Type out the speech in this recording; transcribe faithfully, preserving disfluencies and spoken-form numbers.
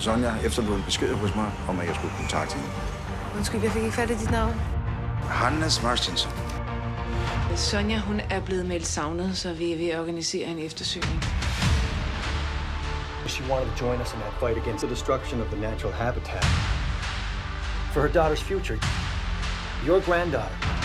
Sonja efterlod en besked hos mig, om at jeg skulle kontakte hende. Undskyld, jeg fik ikke fat i dit navn. Hannes Martinsen. Sonja, hun er blevet meldt savnet, så vi er ved at organisere en eftersøgning. She wanted to join us in that fight against the destruction of the natural habitat. For her daughter's future, your granddaughter